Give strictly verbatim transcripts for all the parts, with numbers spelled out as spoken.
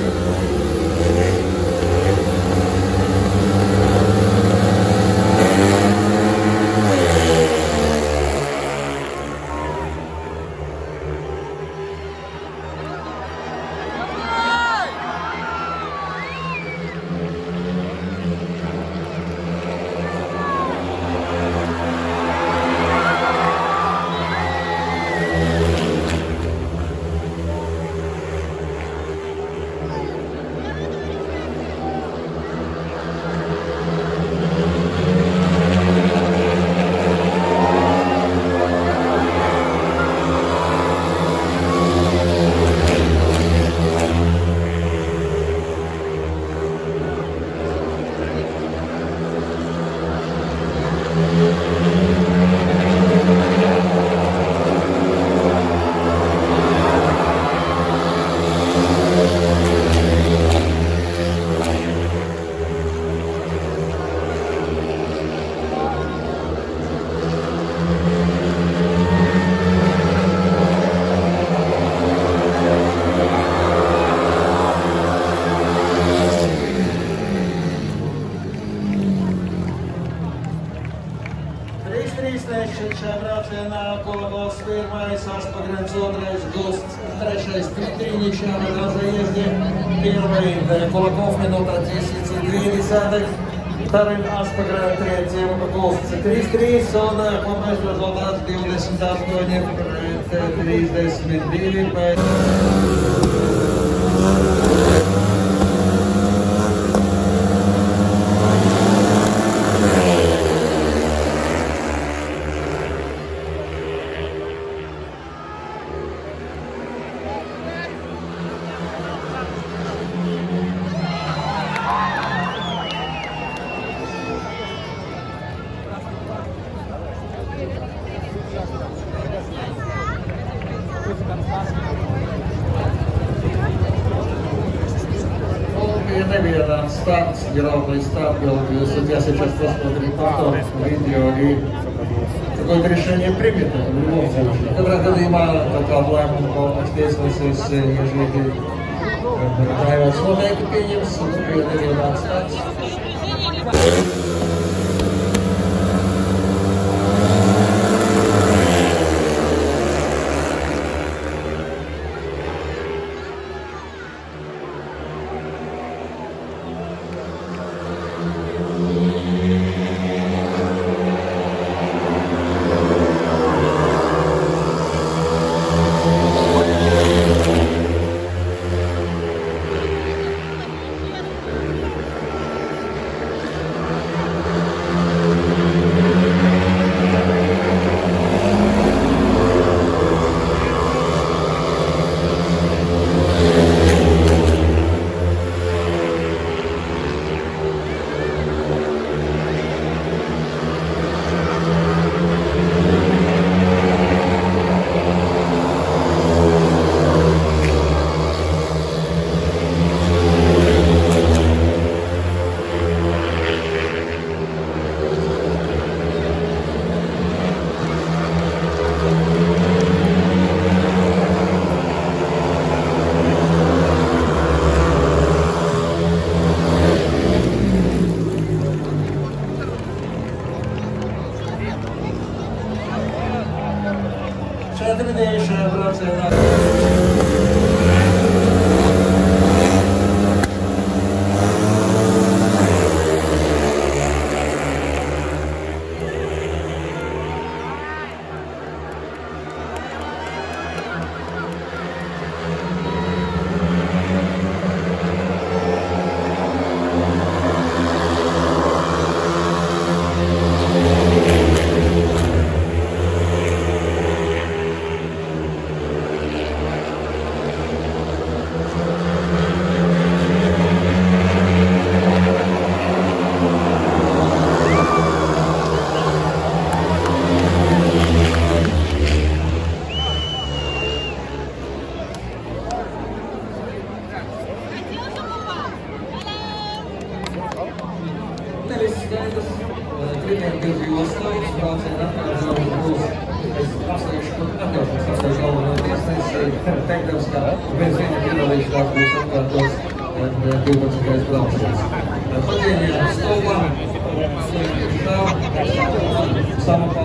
Šajā braucienā Kolobovs pirmais, Aspagrems otrais, Gusts trešais, Trīniņš jāvedās iezdie. Первый Кулаков, минута десять двадцать. Вторым Aspagrems третьим Gusts trīs trīs un kopējais rezultāts divdesmit astoņi pret trīsdesmit divi. Невероятно старт, геройный старт был. Судья сейчас посмотрит повтор видео и какое-то решение примет в любом случае. Когда gadījumā tā lēmuma komplekss tiesnesies, jeżeli Raivāls noteikti pieņems, un bija nevienāds starts. Četrdesmit braucienā. Trījiem bija Oslavs, brauciena atkārtojums būs. Es apsveikšu, kur atļaušos apsveikšu galveno tiesnesi, teikdams, ka viens viena piedalīšanās būs atkārtos divpadsmitais brauciens. Padījumā stopā, samapā.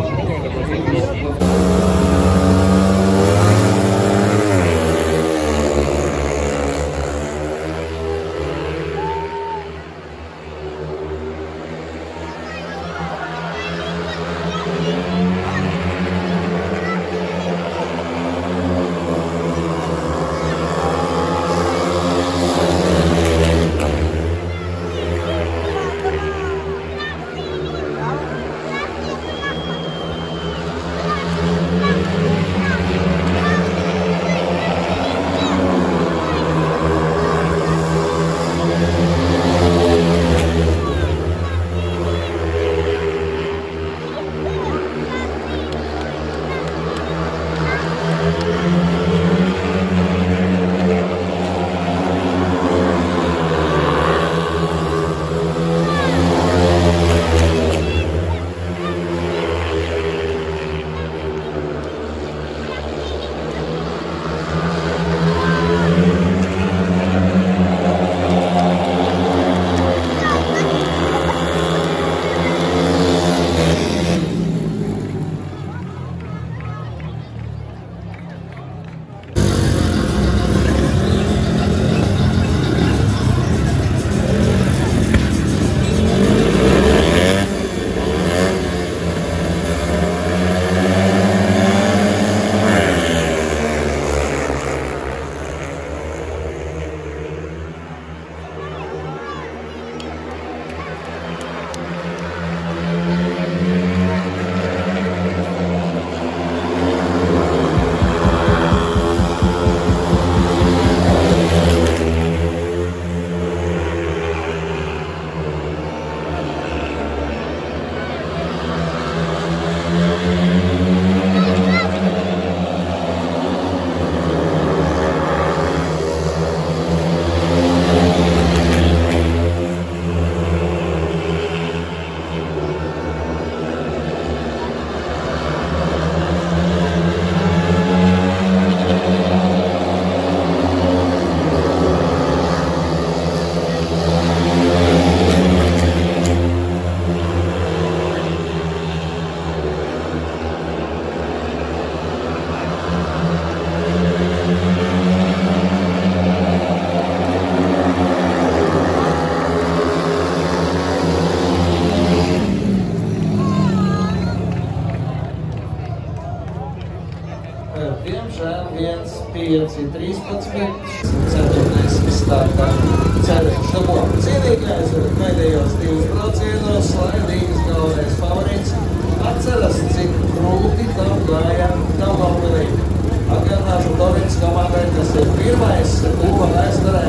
Diemžēl viens pieci trīspadsmit, ceturtais startā ceļš šabo cīnīgais un pēdējos divus braucienos, slaidīgs galvenais favorīts. Atceras, cik grūti tam gāja Daugavpilī. Atgādināšu Dovīnas komandai, kas ir pirmais kluba vēsturē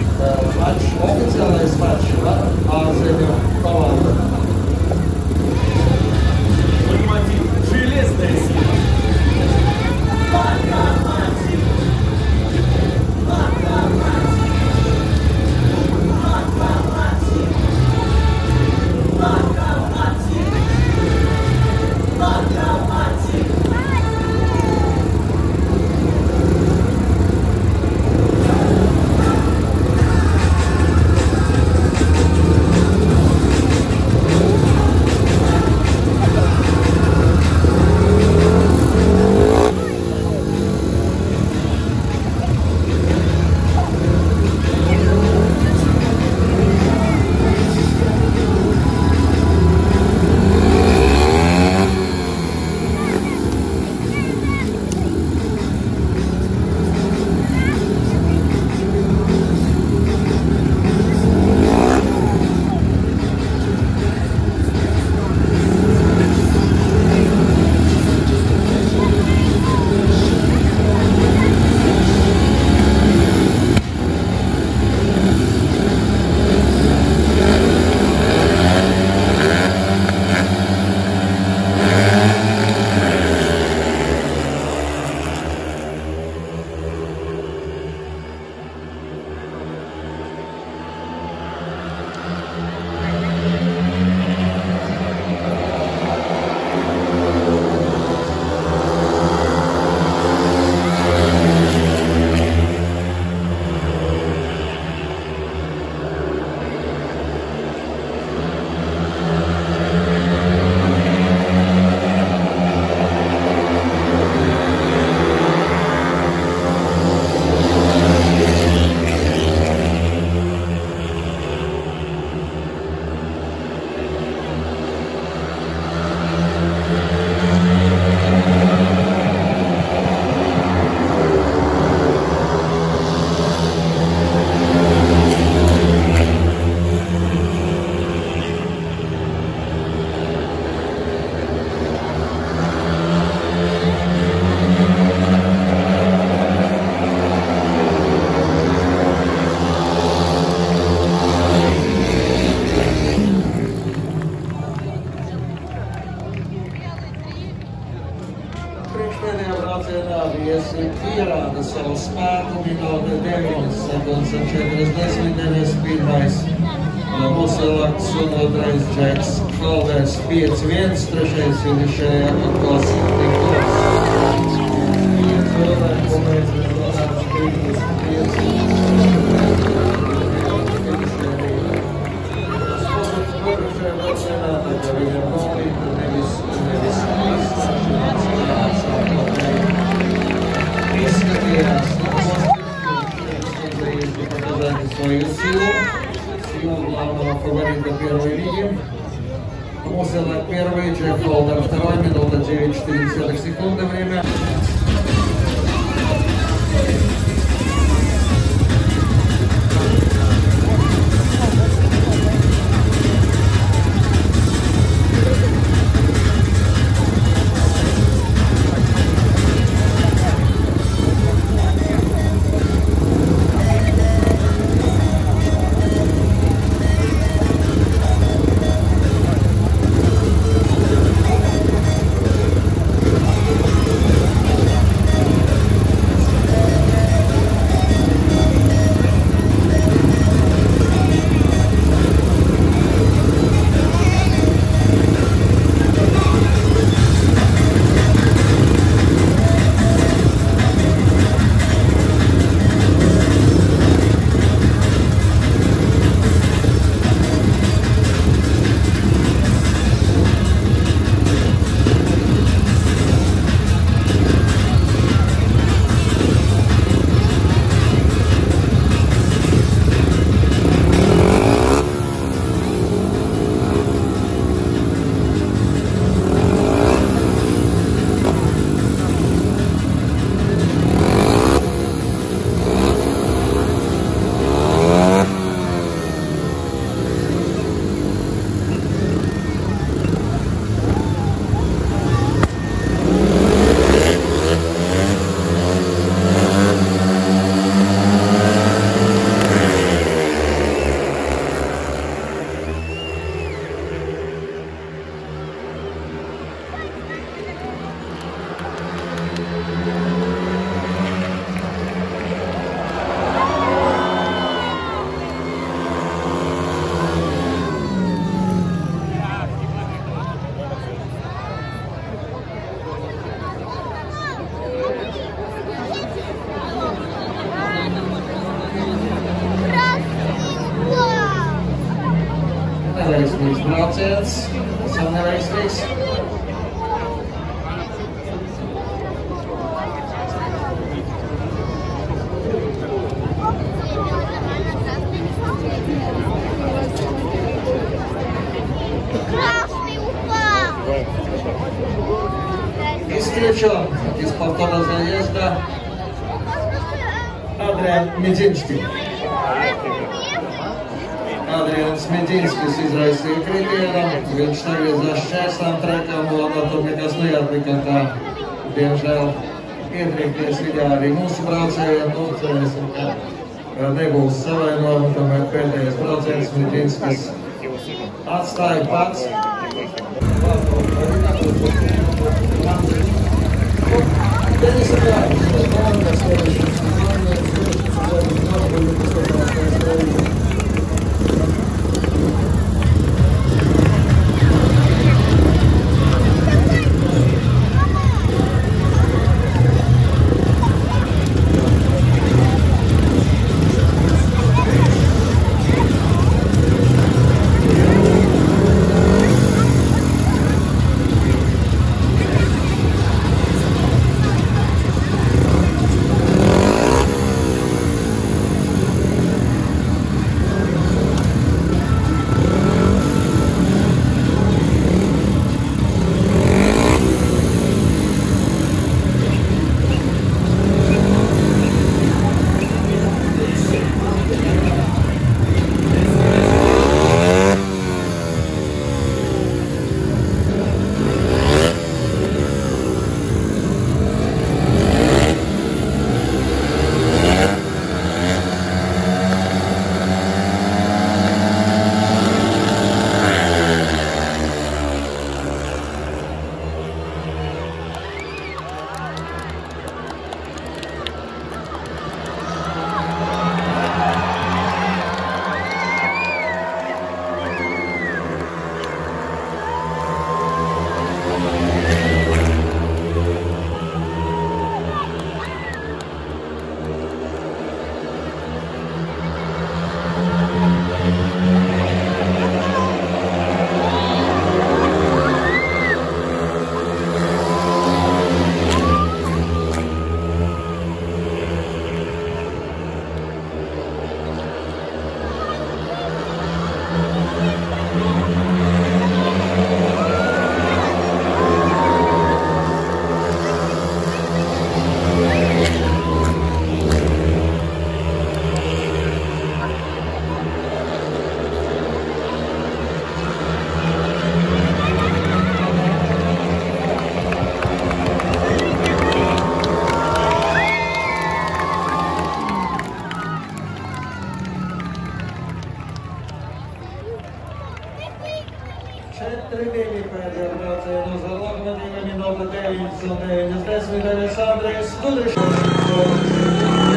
mačs, oficiālais mačs ar ārzemju komandu. Железная сила. Vācija pierāda savu spēku, minūte deviņas sekundes un četrdesmit pirmais Muselaks un otrais Džeks Holders pieci viens, trešais finišēja Nikos Nikos. pieci otrais komēdijas Donāts trīsdesmit pieci. Spodušajā braucienā, tā kā viņam konflikta nevis nevis izstāšanās izskatījās показать свою силу, силу главного фаворита первой лиги. Муселак первый, Джек Холдер второй, минута девять четыре десятых секунды время. Neveiksmīgs brauciens, esam neveiksmīgs. И встреча из повтора заезда Adrian Medinski. Adrians Medinskis izraisīja kritienu, viņš negriezās šķērsām trekām, un no to nekas neatlika, kā, diemžēl, ietriekties viņā arī mūsu braucējiem, nu, cerēsim, ka nebūs savainojumi, tomēr pēdējais brauciens Medinskis atstāja pats. Tribīni pēdējā braucienu uz lokomotīvu minūte deviņas un deviņas desmit Andrejs Gudrišs.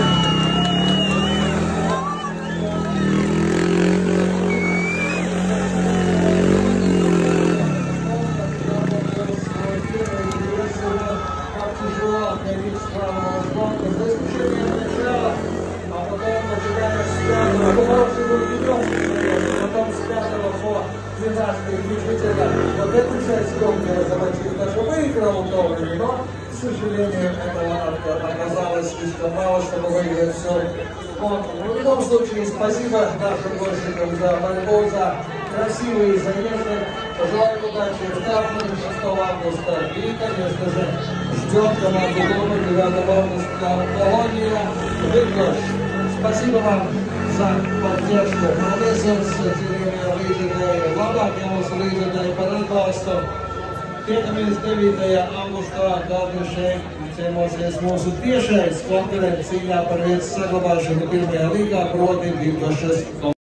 Вот эту часть скромная замочить даже выиграл Томми, но, к сожалению, этого оказалось слишком мало, чтобы выиграть все. Вот. В любом случае, спасибо нашим гонщикам за борьбу, за красивые заезды. Пожелаем удачи в стартовом шестого августа. И, конечно же, ждем команду дома девятого августа Колония Выигрыш. Спасибо вам за поддержку. Paldies cienījamie līdzekļi, labākie mūsu līdzekļi par atbalstu. Tiekamies devītajā augustā, kad šeit ciemosies mūsu tiešais konkurents cīņā par vietas saglabāšanu pirmajā līgā, proti Virtušas.